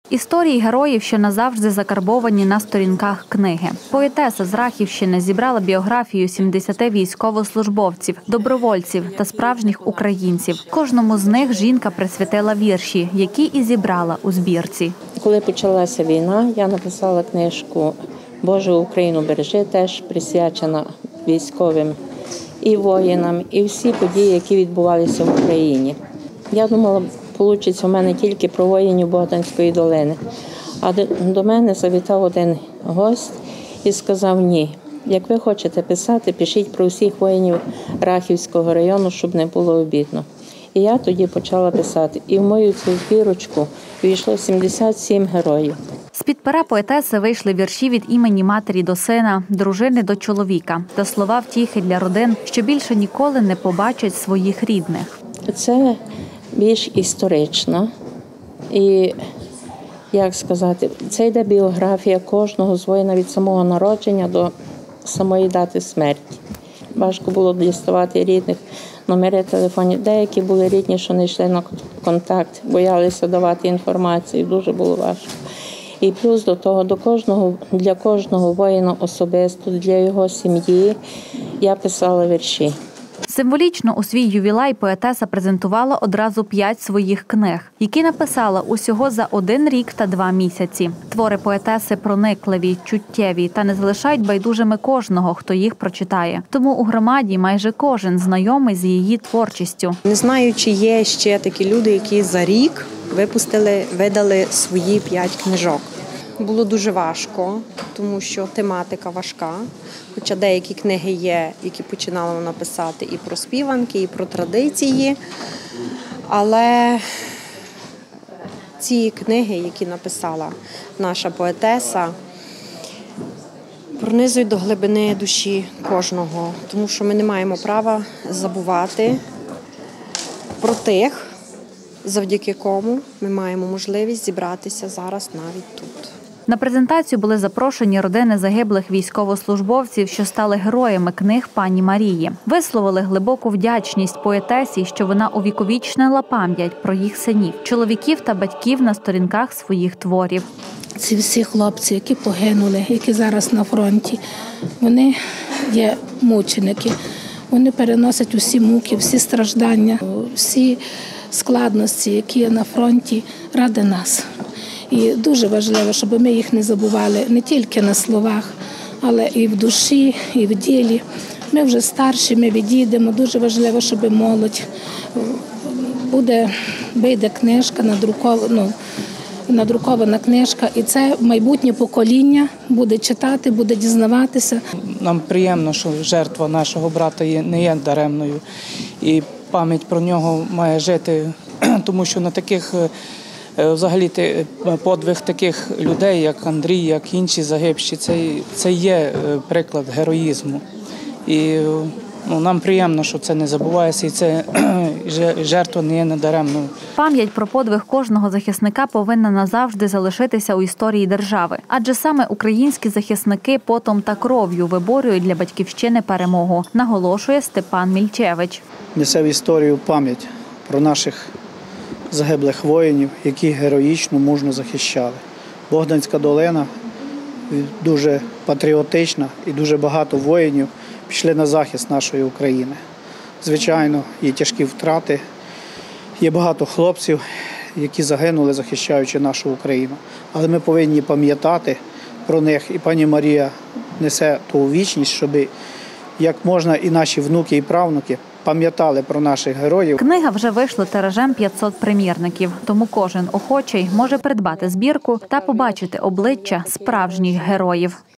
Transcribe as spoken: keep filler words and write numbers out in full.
Історії героїв, що назавжди закарбовані на сторінках книги. Поетеса з Рахівщини зібрала біографію сімдесяти військовослужбовців, добровольців та справжніх українців. Кожному з них жінка присвятила вірші, які і зібрала у збірці. Коли почалася війна, я написала книжку «Боже, Україну бережи», теж присвячена військовим і воїнам, і всі події, які відбувалися в Україні. Я думала, вийде у мене тільки про воїнів Богданської долини. А до мене завітав один гость і сказав: ні, як ви хочете писати, пишіть про всіх воїнів Рахівського району, щоб не було обідно. І я тоді почала писати. І в мою цю збірочку війшло сімдесят сім героїв. З-під пера поетеси вийшли вірші від імені матері до сина, дружини до чоловіка та слова втіхи для родин, що більше ніколи не побачать своїх рідних. Це більш історично і, як сказати, це йде біографія кожного з воїна від самого народження до самої дати смерті. Важко було діставати рідних, номери телефонів. Деякі були рідні, що не йшли на контакт, боялися давати інформацію, дуже було важко. І плюс до того, до кожного, для кожного воїна особисто, для його сім'ї я писала вірші. Символічно у свій ювілей поетеса презентувала одразу п'ять своїх книг, які написала усього за один рік та два місяці. Твори поетеси проникливі, чуттєві та не залишають байдужими кожного, хто їх прочитає. Тому у громаді майже кожен знайомий з її творчістю. Не знаю, чи є ще такі люди, які за рік випустили, видали свої п'ять книжок. Було дуже важко, тому що тематика важка, хоча деякі книги є, які починала вона писати і про співанки, і про традиції, але ці книги, які написала наша поетеса, пронизують до глибини душі кожного, тому що ми не маємо права забувати про тих, завдяки кому ми маємо можливість зібратися зараз навіть тут. На презентацію були запрошені родини загиблих військовослужбовців, що стали героями книг пані Марії. Висловили глибоку вдячність поетесі, що вона увіковічнила пам'ять про їх синів, чоловіків та батьків на сторінках своїх творів. Ці всі хлопці, які загинули, які зараз на фронті, вони є мученики. Вони переносять усі муки, всі страждання, всі складності, які є на фронті, ради нас. І дуже важливо, щоб ми їх не забували не тільки на словах, але і в душі, і в ділі. Ми вже старші, ми відійдемо. Дуже важливо, щоб молодь буде, вийде книжка, надрукована, надрукована книжка, і це майбутнє покоління буде читати, буде дізнаватися. Нам приємно, що жертва нашого брата не є даремною, і пам'ять про нього має жити, тому що на таких взагалі подвиг таких людей, як Андрій, як інші загибші, це, це є приклад героїзму. І ну, нам приємно, що це не забувається, і це жертва не є недаремною. Пам'ять про подвиг кожного захисника повинна назавжди залишитися у історії держави. Адже саме українські захисники потом та кров'ю виборюють для батьківщини перемогу, наголошує Степан Мільчевич. Несе в історію пам'ять про наших загиблих воїнів, які героїчно, мужньо захищали. Богданська долина дуже патріотична і дуже багато воїнів пішли на захист нашої України. Звичайно, є тяжкі втрати, є багато хлопців, які загинули, захищаючи нашу Україну. Але ми повинні пам'ятати про них, і пані Марія несе ту вічність, щоб як можна і наші внуки, і правнуки пам'ятали про наших героїв. Книга вже вийшла тиражем п'ятсот примірників, тому кожен охочий може придбати збірку та побачити обличчя справжніх героїв.